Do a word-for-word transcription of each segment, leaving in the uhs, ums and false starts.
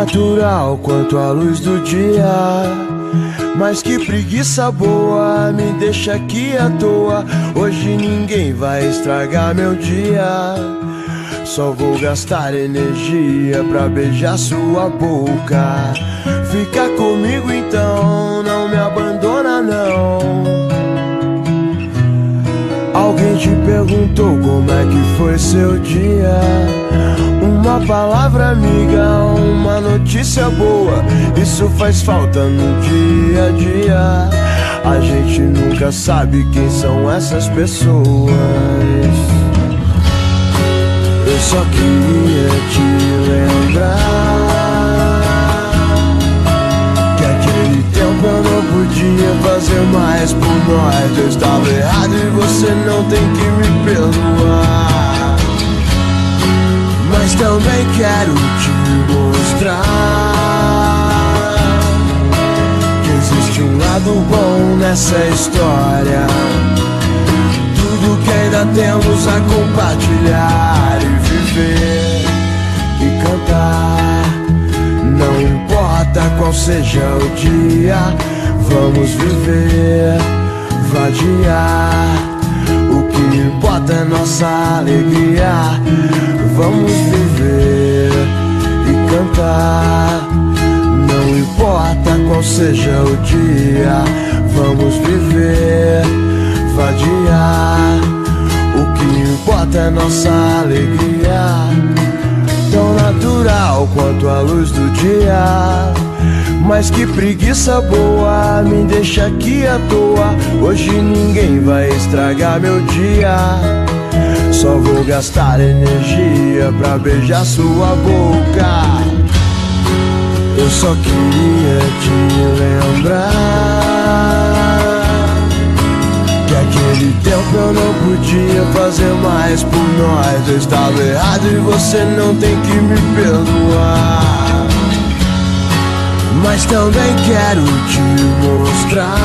natural quanto a luz do dia. Mas que preguiça boa, me deixa aqui à toa. Hoje ninguém vai estragar meu dia. Só vou gastar energia pra beijar sua boca. Fica comigo então, não me abandona não. Alguém te perguntou como é que foi seu dia? Uma palavra amiga, uma notícia boa, isso faz falta no dia a dia. A gente nunca sabe quem são essas pessoas. Eu só queria te lembrar que aquele tempo eu não podia fazer mais por nós. Eu estava errado e você não tem que me perdoar. Mas também quero te mostrar que existe um lado bom nessa história. Tudo que ainda temos a compartilhar e viver e cantar. Não importa qual seja o dia, vamos viver, vadiar. O que importa é nossa alegria. Vamos viver e cantar. Não importa qual seja o dia, vamos viver, vadiar. O que importa é nossa alegria. Tão natural quanto a luz do dia. Mas que preguiça boa, me deixa aqui à toa. Hoje ninguém vai estragar meu dia. Só vou gastar energia pra beijar sua boca. Eu só queria te lembrar que aquele tempo eu não podia fazer mais por nós. Eu estava errado e você não tem que me perdoar. Mas também quero te mostrar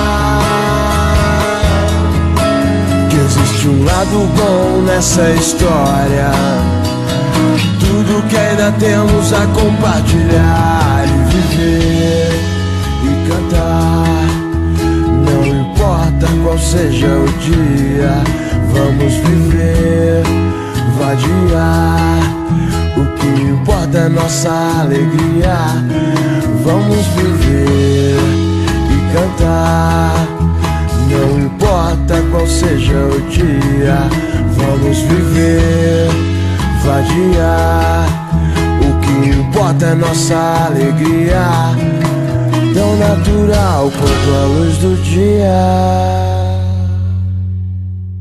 que existe um lado bom nessa história. Tudo que ainda temos a compartilhar e viver e cantar. Não importa qual seja o dia, vamos viver, vadiar. O que importa é nossa alegria. Vamos viver e cantar. Não importa qual seja o dia, vamos viver, vadiar. O que importa é nossa alegria. Tão natural quanto a luz do dia.